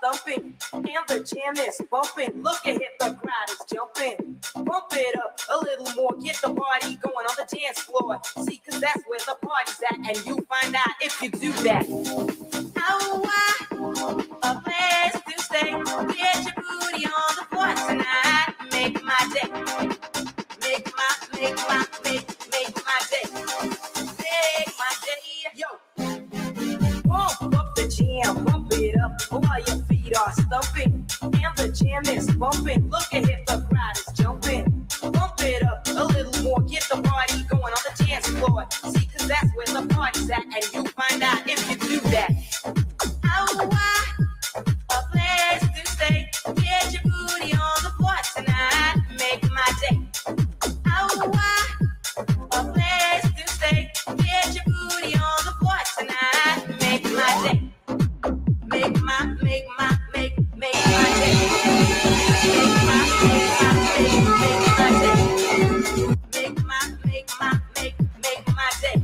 thumping, and the jam is bumping. Look ahead, the crowd is jumping. Bump it up a little more, get the party going on the dance floor. See, cause that's where the party's at, and you find out if you do that. Oh, a place to stay. Get your booty on the floor tonight. Make my day. Make my day. Make my day. Yo. Bump up the jam, bump it up while your feet are stumping. And the jam is bumping. Look ahead, the crowd is jumping. Bump it up a little more, get the party going on the dance floor. See, cause that's where the party's at, and you find out if you do that. Oh, a place to stay. Get your booty on the floor tonight. Make my day. Oh, a place to stay. Get your booty on the floor tonight. Make my day. Make my day. Make my day. Make my day. Make my day.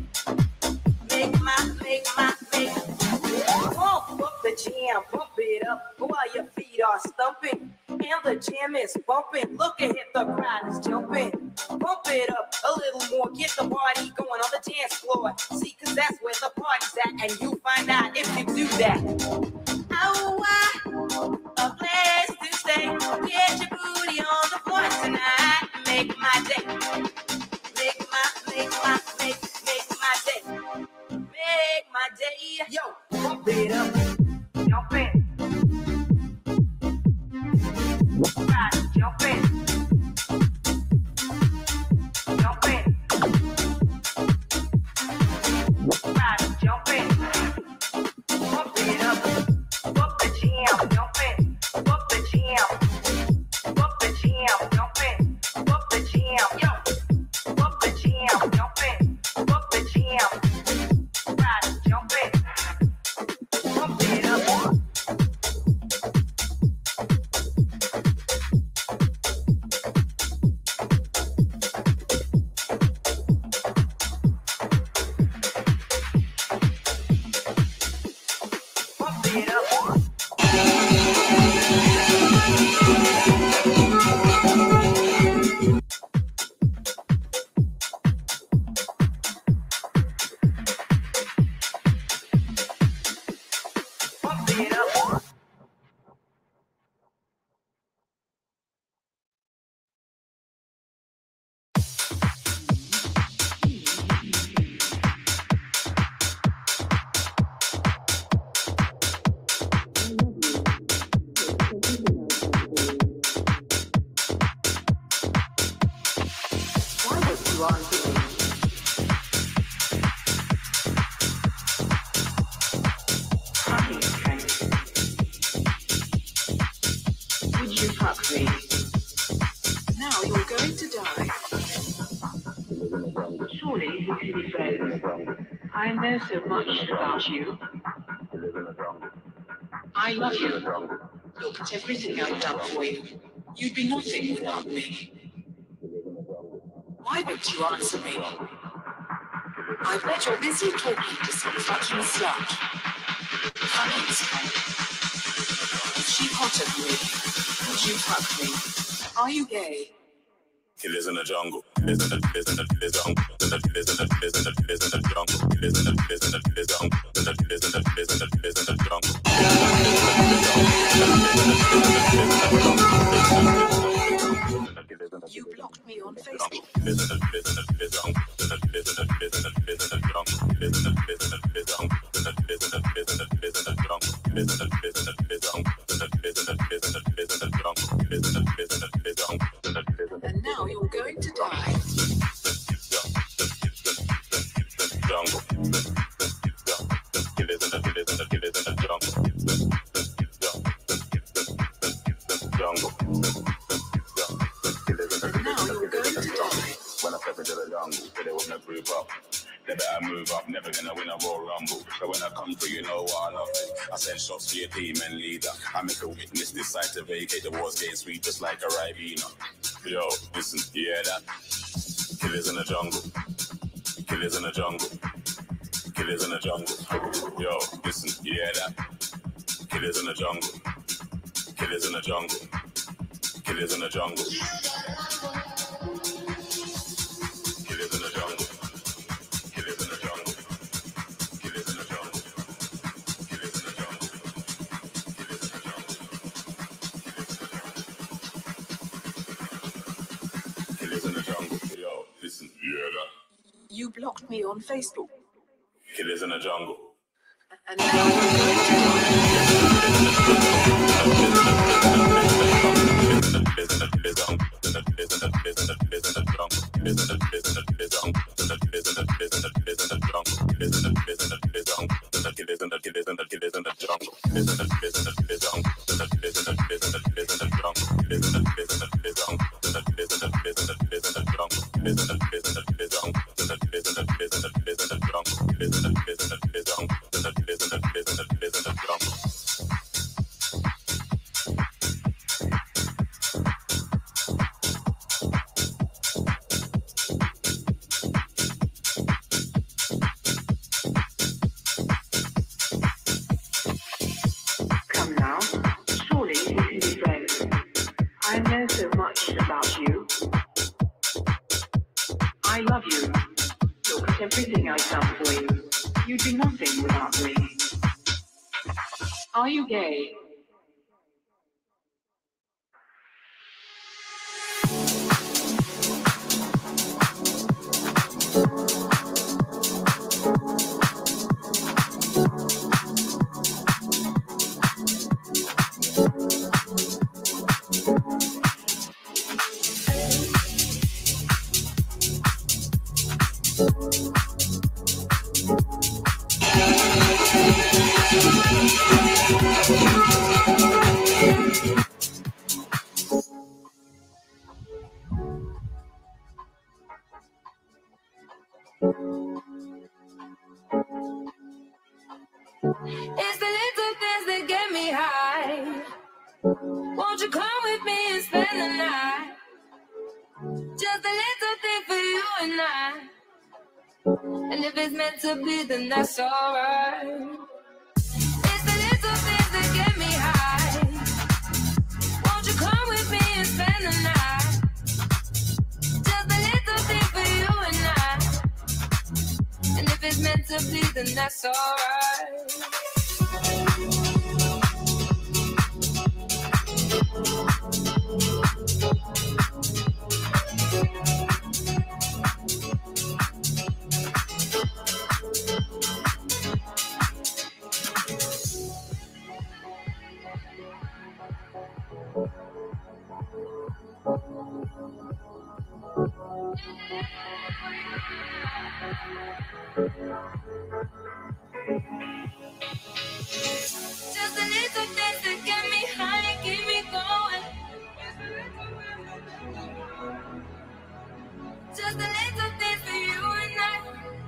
Pump up the jam, bump it up while your feet are stumping. And the jam is bumping. Look ahead, the crowd is jumping. Bump it up a little more, get the party going on the dance floor. See, cause that's where the party's at, and you find out if you do that. Oh, a place to stay. Get your booty on the floor tonight. Make my day. Make my day. Make my day. Yo, bump it up. Jump in. Right, jump in. Jump in. Right, jump in. Bump it up. Bump the jam. Jump in. Bump the jam. Bump the jam. Jump in. Bump the jam. Yo. Bump the jam. Jump in. Bump the jam. Right, jump in. Bump it up. Bump it up. Bump it up. Why would you answer me? Honey, Frank. Would you fuck me? Now you're going to die. Surely, silly friend, I know so much about you. I love you. Look at everything I've done for you. You'd be nothing without me. Why don't you answer me? I bet you're busy talking to some fucking slut. Honey, is she hotter than me? Would you fuck me? Are you gay? Killers in the jungle. Killers in the jungle. Killers in the jungle. Killers in the jungle. Killers in the jungle. You blocked me on Facebook. And now you're going to die. Jungle. Killers in the jungle. Jungle. Now you're going to die. When I step into the jungle, say they wanna group up. They better move up, never gonna win a Royal Rumble. But when I come through, you know what I love it. I send shots to your team and leader. I make a witness decide to vacate. The war's getting sweet just like a Ribena. Yo, listen, you hear that? Killers in the jungle. Killers in the jungle. Killers in the jungle. Yo, listen, you hear that? Killers in the jungle. Killers in the jungle. Killers in the jungle. Killers in the jungle. Killers in the jungle. Killers in the jungle. Killers in the jungle. Killers in the jungle. Killers in the jungle. Yo, listen. Yeah, that. You blocked me on Facebook. Killers in the jungle. And now Come now, surely we can be friends. I know so much about you. I love you. Look at everything I've done for you. You do nothing without me. Are you gay? It's the little things that get me high. Won't you come with me and spend the night? Just a little thing for you and I. And if it's meant to be, then that's alright. It's the little things that get me high. Won't you come with me and spend the night? Just a little thing for you and I. And if it's meant to be, then that's alright. Just a little things that get me high and keep me going. Just a little things for you and I.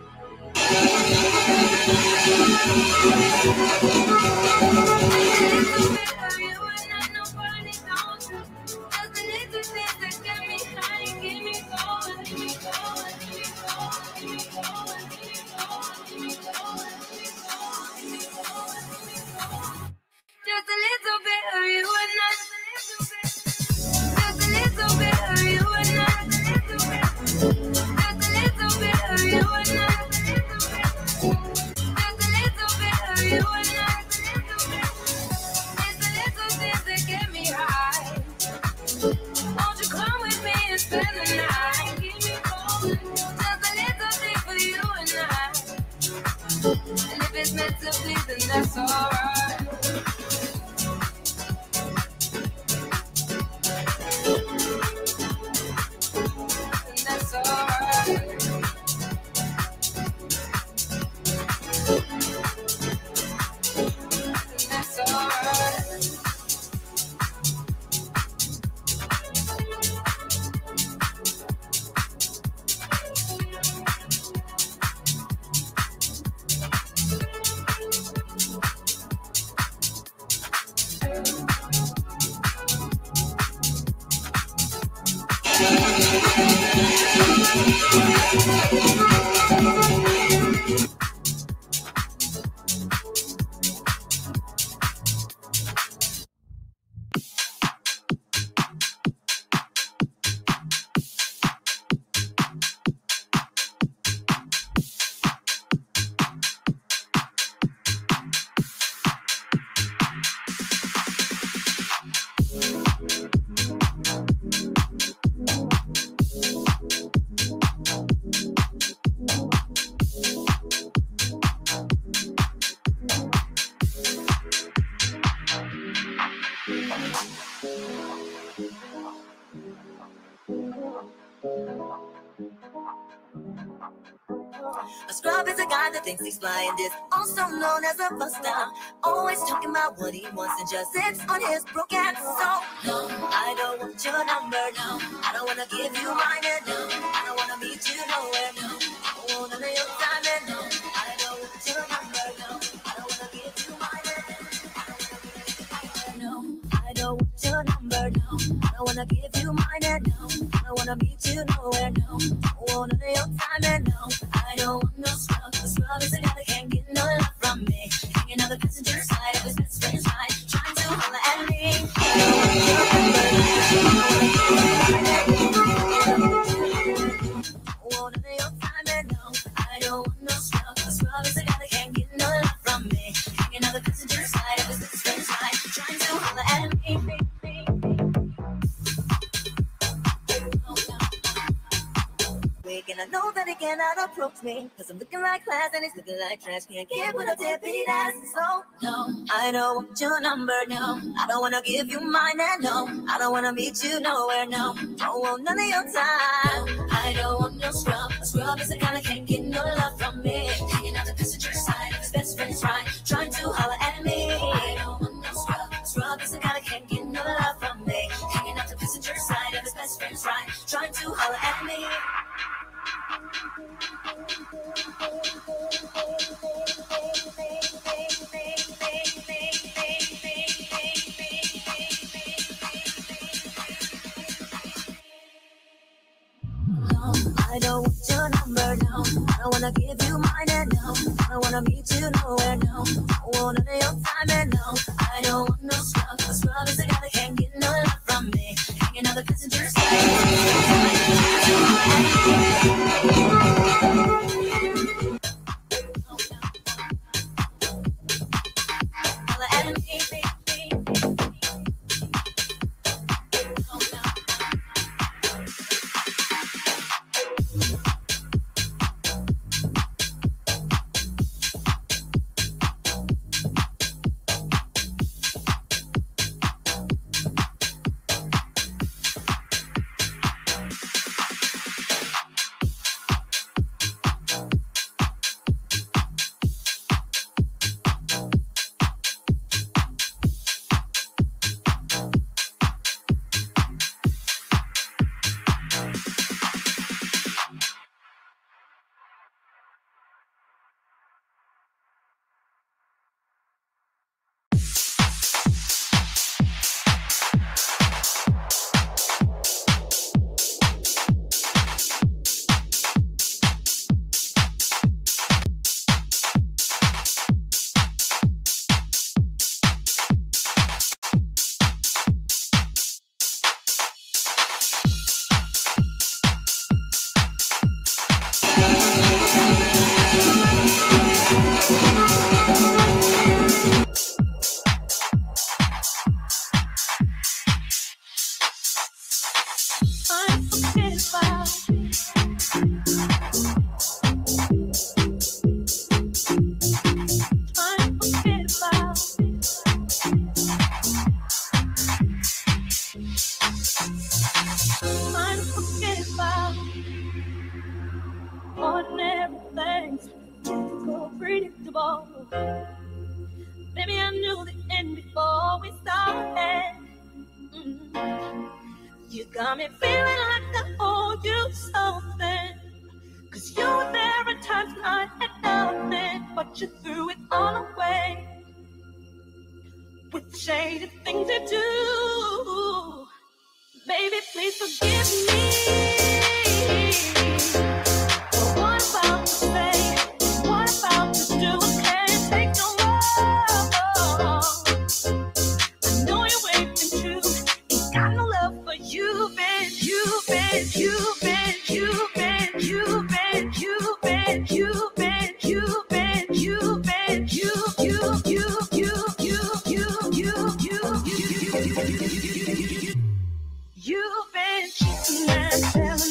A little bit of you and I, nobody knows. Just a little things that get me high and keep me going. Keep me going, keep me going, keep me going, keep me going, keep me going, keep me going, keep me going. Just a little bit of you and I. Just a little bit of you and I. Just a little bit of you and I. Just a little bit of you and I. It's the little things that get me high. Won't you come with me and spend the night? Keep me going. Just a little thing for you and I. And if it's meant to be, then that's alright. And that's alright. And that's alright. A scrub is a guy that thinks he's fly and is also known as a buster. Always talking about what he wants and just sits on his broke ass. So, no, I don't want your number, no. I don't want to give you mine, and no. I don't want to meet you nowhere, no. I don't want none of your time, and no. I don't want your number, no. I don't want to give you mine, and no. I don't want your number, no. I don't want to give you mine, and no. I don't want to meet you nowhere, no. I don't want none of your time, and no. I don't want no scrub. A scrub is a guy that can't get no love from me. Hanging on the passenger side of his best friend's ride, trying to holler at me. I don't want your number, no. I don't want none of your time, and no. I don't want no scrub. A scrub is a guy that can't get no love from me. Hanging on the passenger side of his best friend's ride, trying to holler at me. And I know that he cannot approach me, cause I'm looking like class and he's looking like trash. Can't get what a deadbeat ass. So, no, I don't want your number, no. I don't wanna give you mine, and no. I don't wanna meet you nowhere, no. Don't want none of your time. No, I don't want no scrub. A scrub is the kind that can't get no love from me. Hanging out the passenger side of his best friend's ride, trying to holler at me. I don't want no scrub. A scrub is the kind that can't get no love from me. Hanging out the passenger side of his best friend's ride, trying to holler at me. No, I don't want your number, no. I don't wanna give you mine, and no. I don't wanna meet you nowhere, no. I want none of your time, and no. I don't want no scrub. A scrub is a guy that can't get no love from me. Hanging on the passenger side. Maybe I knew the end before we started. You got me feeling like I owe you something. Cause you were there at times when I had nothing, but you threw it all away with shady things you do. Baby, please forgive me for what I'm about to say, what I'm about to do. I can't take no more. I know you're waiting too. Ain't got no love for you, man. You've been. You've been cheating and telling.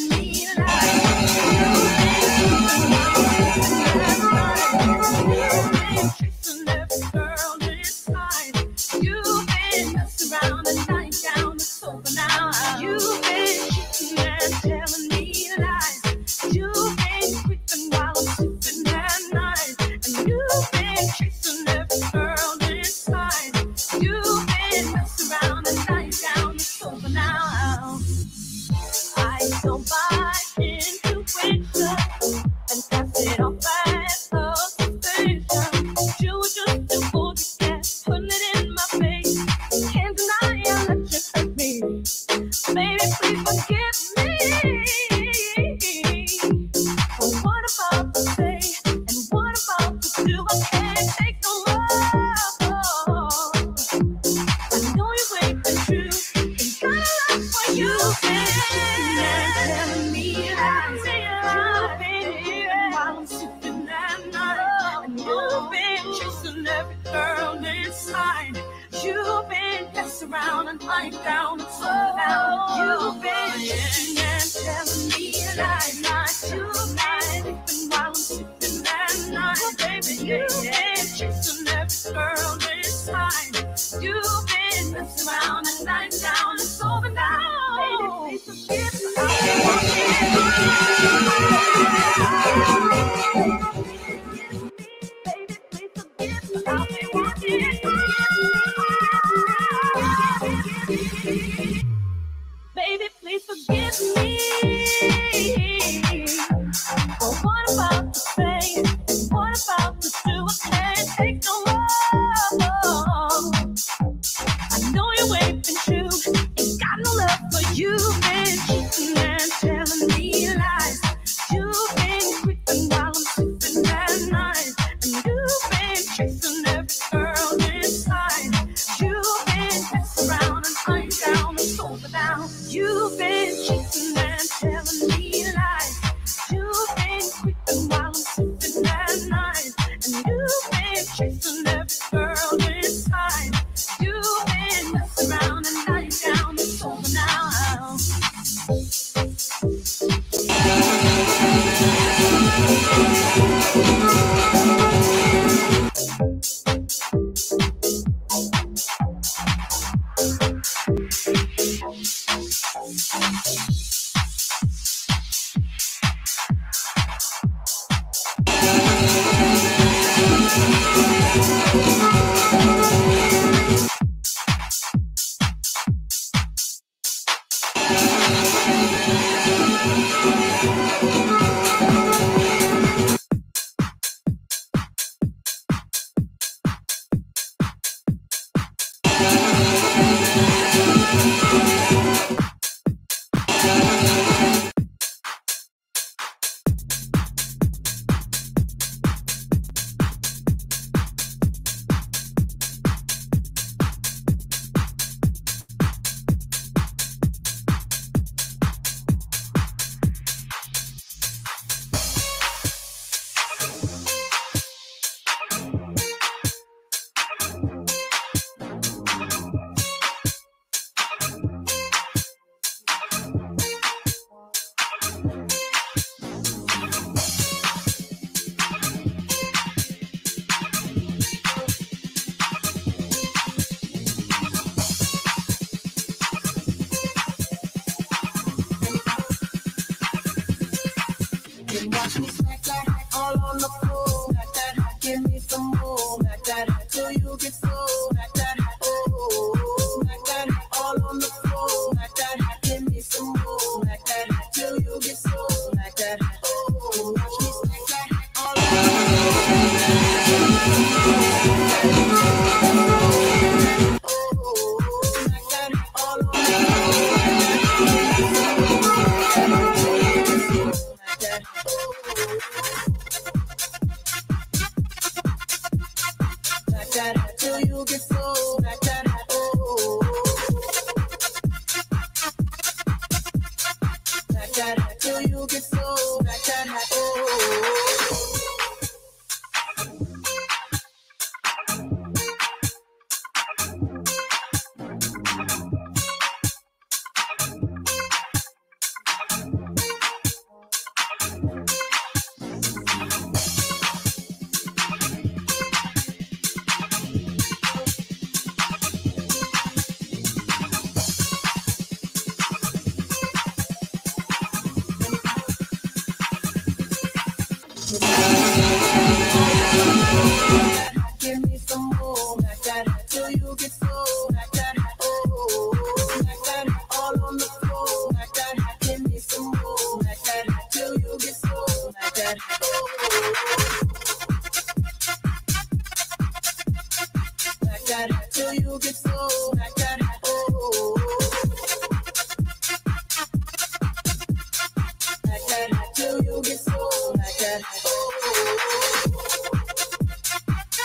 slow down. You've been kissing and telling me lies, lies. You've been sleeping while I'm sleeping at night. Baby, you've been chasing every girl inside. You've been messing around and lying down. It's over now. Baby, please forgive me. Baby, please forgive me. I'll be walking. Baby, please forgive me for what I'm about to say, what I'm about to do. I can't take no more. I know you're waving true, ain't got no love for you. Been cheating and telling me lies. You've been creeping while I'm sleeping at night, and you've been chasing every girl inside. You've been messing around and I'm down and over down. You've been cheating and telling me lies. You've been creeping while I'm sleeping at night, and you've been chasing every girl inside. You've been messing around and lying down. It's over now. Watch me smack that hat all on the floor. Smack that hat, give me some more. Smack that hat till you get so. Smack that hat, oh. Smack that hat all on the floor. Smack that hat, give me some more. Smack that hat till you get so. Smack that hat, oh. Watch me smack that hat all on the floor. Oh, smack that hat all on the till you get so back that hat, oh. Back that hat till you get so back that hat, oh. Give me some more, back that hat till you get so, back that hat, oh, back that hat all on the floor, back that hat, give me some more, back that hat till you get so, back that hat, oh, back that hat till you get so, back that hat, oh, back that hat till you get so, back that hat, oh.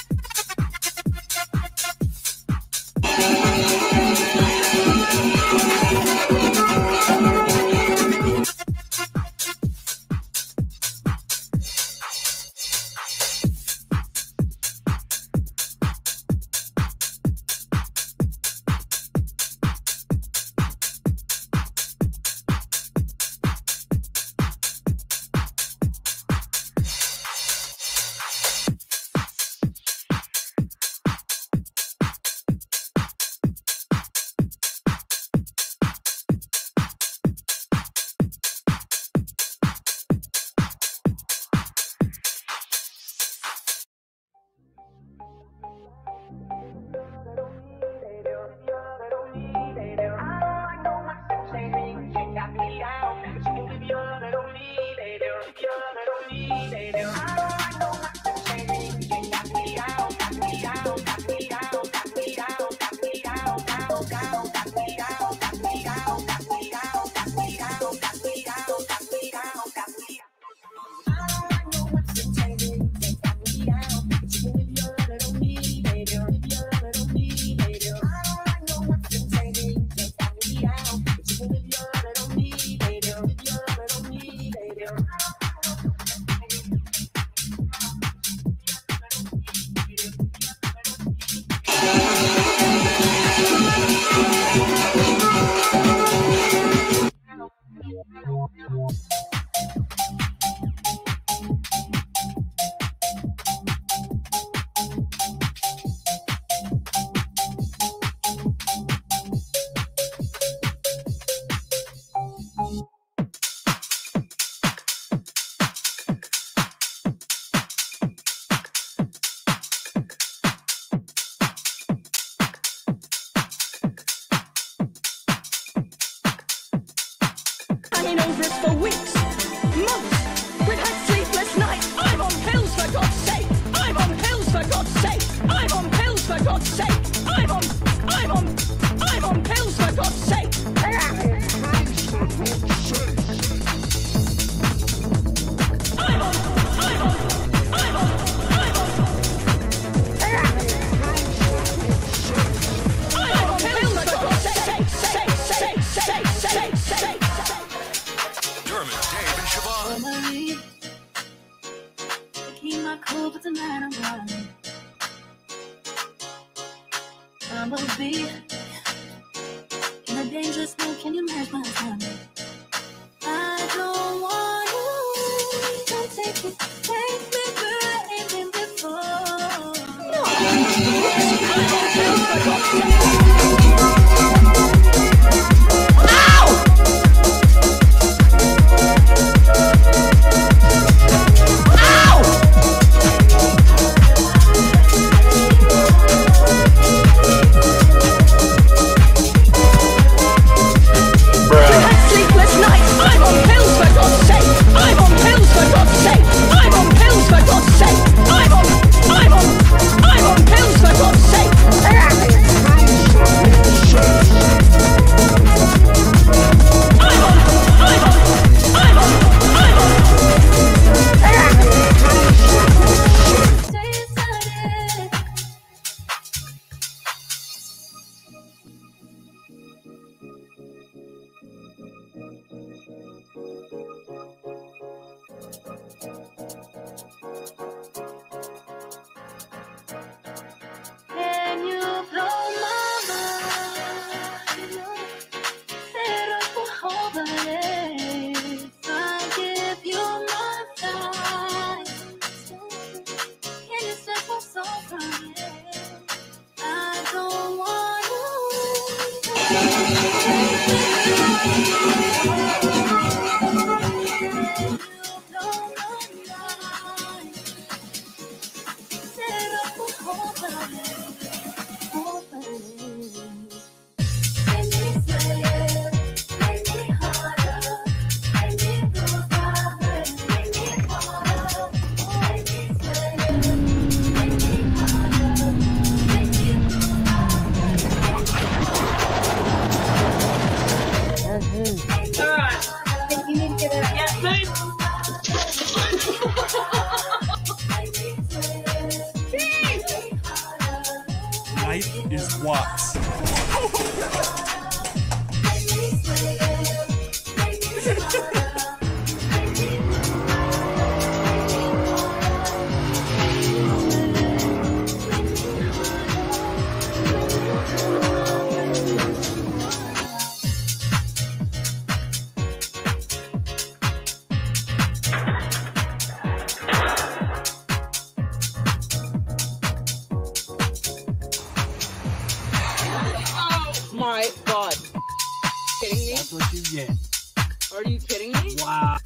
over it for weeks, months. We've had sleepless nights. I'm on pills for God's sake. I'm on pills for God's sake. I'm on pills for God's sake. I'm on pills for God's sake. Keep my cool, but tonight I'm running. I'm a bee in a dangerous mood. Can you match my timing? I don't want you. Don't take me where I ain't been before. Life is what? My God. Kidding me? That's what you get. Are you kidding me? Wow.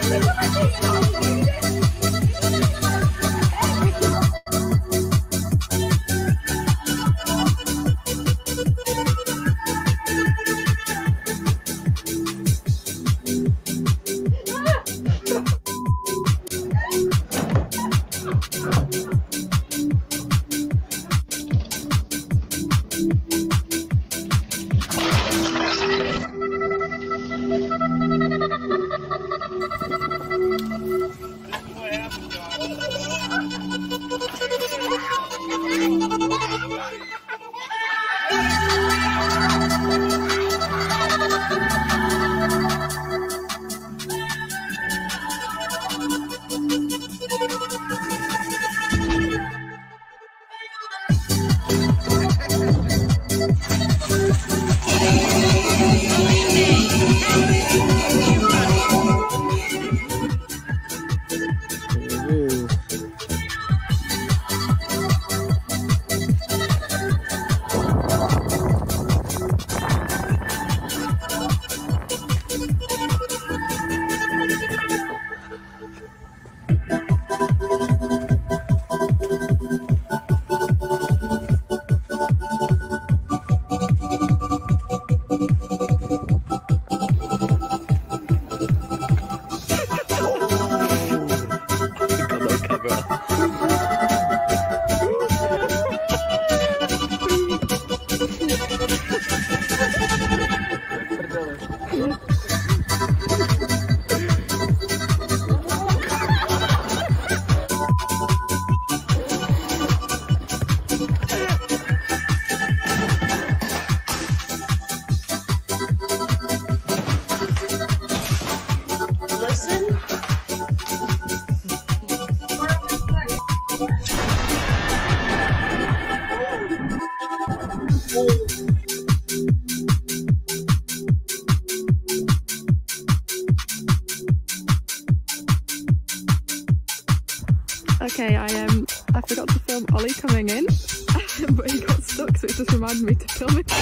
Okay, I forgot to film Ollie coming in, but he got stuck, so it just reminded me to film it.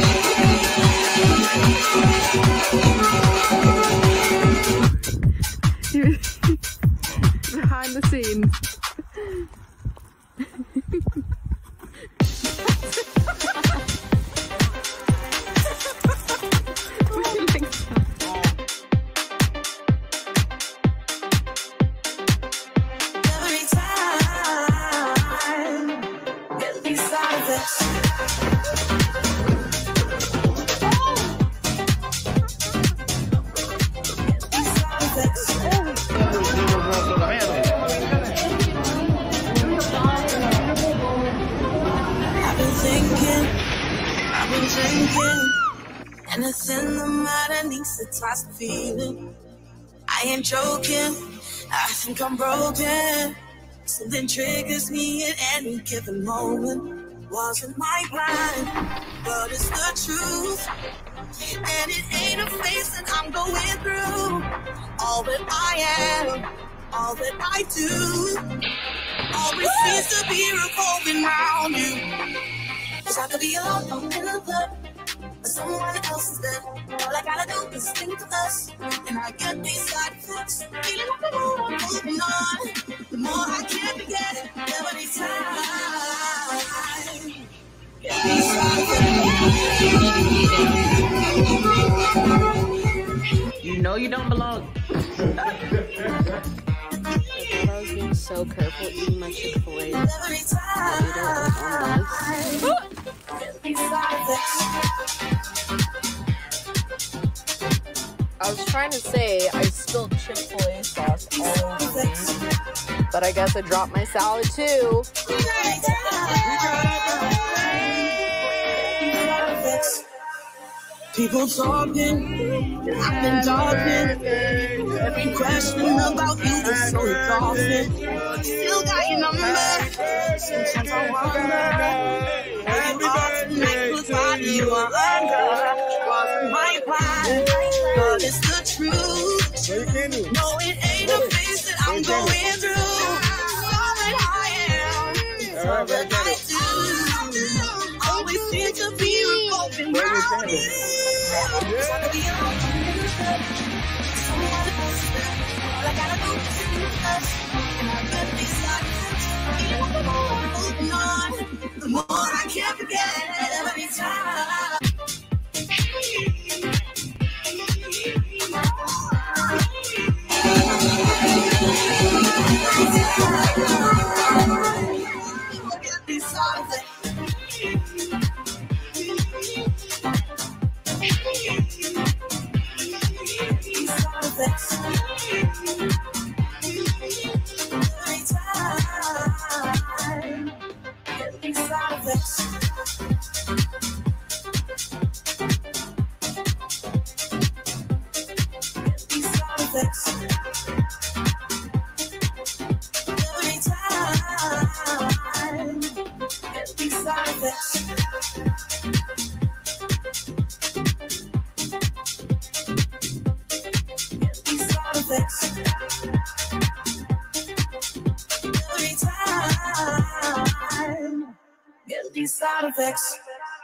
He was behind the scenes. And it's in the mind and needs to toss the feeling. I ain't joking, I think I'm broken. Something triggers me at any given moment. Wasn't my blind, but it's the truth. And it ain't a phase that I'm going through. All that I am, all that I do, always seems to be revolving around you. Cause I could be alone in the club, but someone else is there. All I gotta do is think of us, and I get these side effects. Feeling like the more I'm moving on, the more I can't forget every time. Get these side effects. You know you don't belong. I was being so careful eating my Chick-fil-A. Every time. I was trying to say I spilled Chick-fil-A sauce all over me, but I guess I dropped my salad too. People talking, I've been talking. Every question about you is so exhausting. Still got your number. Sometimes I wonder where you are tonight, 'cause while you are under, wasn't my plan, but it's the truth. No, it ain't a phase that I'm going through. All that I am, all that I do, always seem to be revolving around you. The more I can't forget every time. These songs side effects.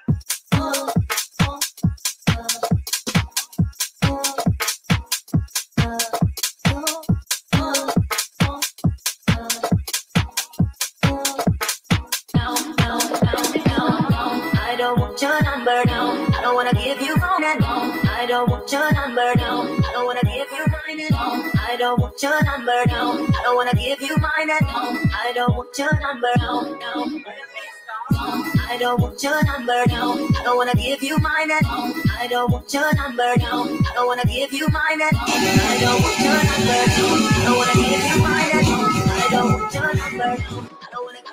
I don't want your number, no. I don't wanna give you phone and I don't want your number, no. I don't wanna give you mine and I don't want your number, no. I don't wanna give you mine and I don't want your number, no. I don't want your number, no. I don't wanna give you mine and I don't want your number, no. I don't wanna give you mine and I don't want your number, no. I don't wanna give you mine and I don't want your number, no. I don't wanna.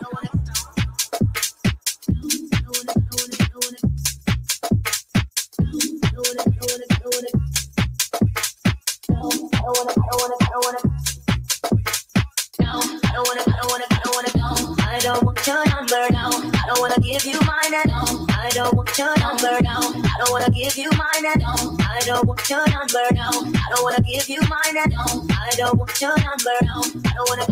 I don't want your number, no. I don't wanna give you mine and I don't want your number, no. I don't wanna give you mine and I don't want your number, no. I don't wanna give you mine and I don't want your number, no. I don't wanna.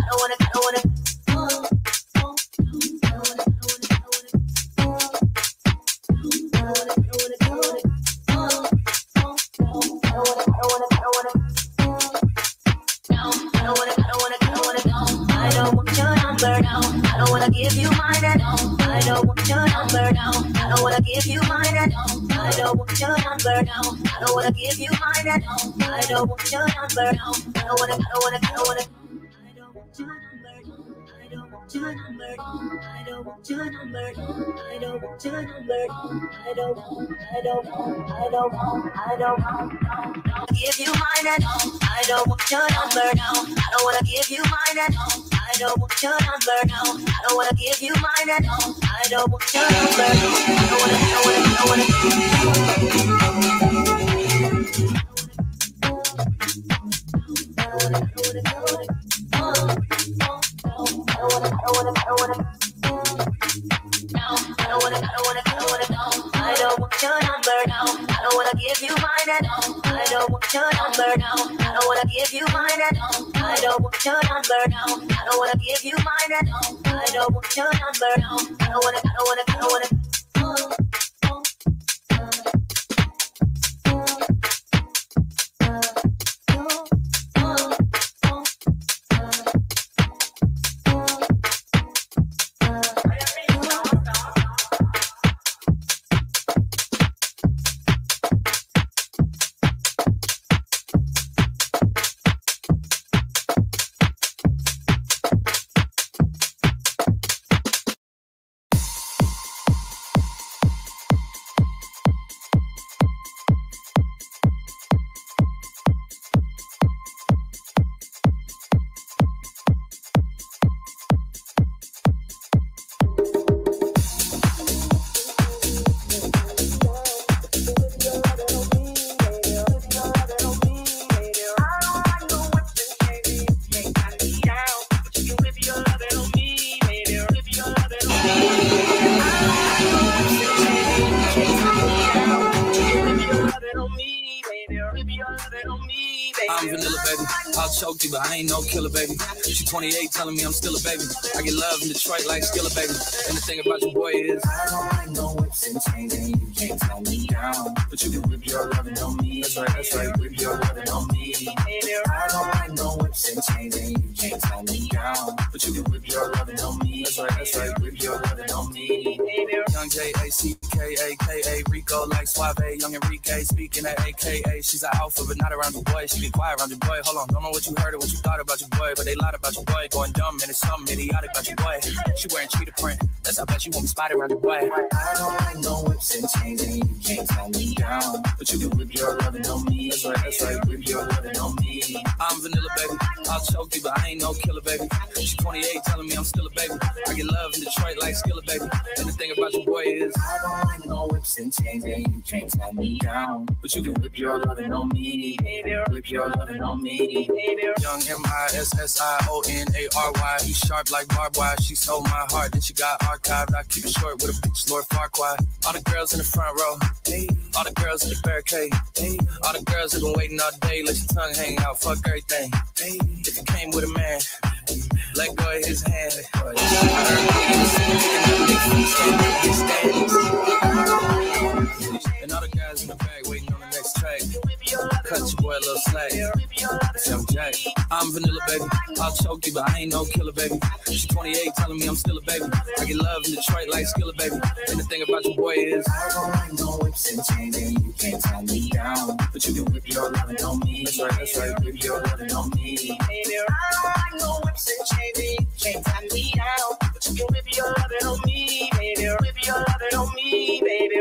I don't wanna give you mine and I don't want your number, no. I don't wanna give you mine and I don't want your number, no. I don't wanna give you mine and I don't want your number, no. I don't wanna. I don't want your number, no. I don't want your number, no. I don't want your number, no. I don't want your number, no. I don't give you mine and I don't want your number, no. I don't wanna give you mine and I don't want your number, no. I don't wanna give you mine and I don't want your number, no. I don't wanna. I don't want your number, no. I don't wanna give you mine and I don't want your number, no. I don't wanna give you mine and I don't want your number, no. I don't wanna give you mine and I don't want your number, no. I don't wanna. I'm vanilla, baby. I'll choke you, but I ain't no killer, baby. She 28, telling me I'm still a baby. I get love in Detroit like Skilla, baby. And the thing about your boy is I don't like no whips and chains, and you can't tell me down. But you can whip your lovin' on me. That's right, whip your lovin' on me. I don't like no whips that's right, grip your loving on me. Young J-A-C-K-A-K-A, Rico like Suave, young Enrique, speaking at AKA. She's an alpha, but not around your boy. She be quiet around your boy. Hold on, don't know what you heard or what you thought about your boy, but they lied about your boy. Going dumb, and it's something idiotic about your boy. She wearing cheetah print, that's how bet you won't be spotted around your boy. I don't like no whips and chains, and you can't tie me down, but you can whip your loving on me. That's right, whip your loving on me. I'm vanilla, baby, I'll choke you, but I ain't no killer, baby. She's 28, telling me I'm still a baby. I get love in Detroit like Skilla, baby. And the thing about your boy is I don't like no whips and chains, and you can't tie me down, but you can whip your loving on me, baby. Whip your loving on me, baby. Young MISSIONARY, he's sharp like barbed wire. She stole my heart, then she got archived. I keep it short with a bitch, Lord Farquaad. All the girls in the front row, all the girls in the barricade, all the girls have been waiting all day. Let your tongue hang out, fuck everything. If you came with a man, let go of his hand. And all the guys in the back waiting on the next track. Cut your boy a little slack. Say I'm Jack. I'm vanilla, baby. I'll choke you, but I ain't no killer, baby. She's 28, telling me I'm still a baby. I get love in Detroit like Skilla, baby. And the thing about your boy is I don't like no whips and chains, and you can't tie me down, but you can whip your loving on me. That's right, whip your loving on me. Baby, I don't like no whips and chains, and you can't tie me down, but you can whip your loving on me, baby. Whip your loving on me, baby.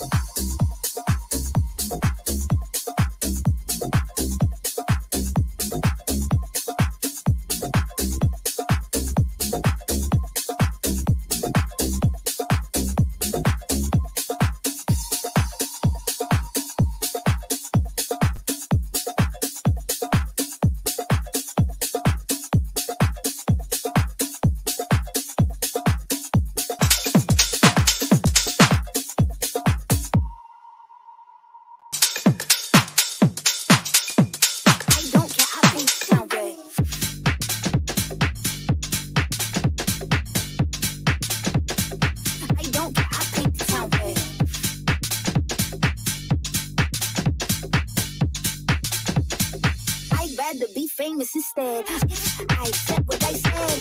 Instead, I said what I said.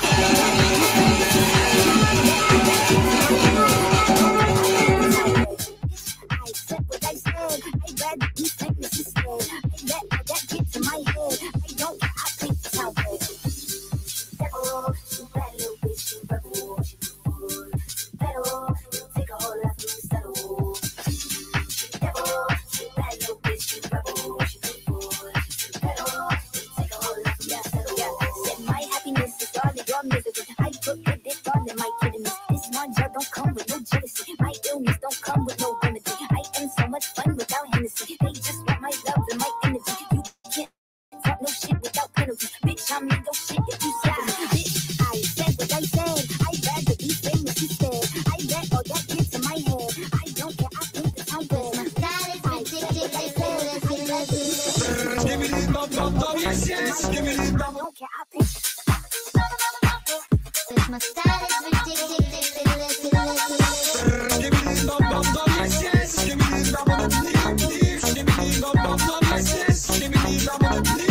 I said what I said. I'd rather be famous instead. I let all that get to my head. I don't care, I think it's how bad. Devil, you bad little bitch, you rebel, you fool. Better, take a whole lot of me, settle. Devil, you bad little bitch, you rebel, you fool. Better. I put good dick on in my kidneys. This non-gel don't come with no jealousy. My illness don't come with no remedy. I am so much fun without Hennessy. They just want my love and my energy. You can't talk no shit without penalty. Bitch, I'm legal shit if you say me. Bitch, I said what I said. I'd rather be famous instead. I let all that get to my head. I don't care, I think the time bad. I said what I said. Give me this bum, yes, yes. Give me this bum. I don't care, I think. My style is ridiculous. Give me this bum, yes, yes. Give me this bum, please. Give me this bum, yes, yes. Give me this bum, please.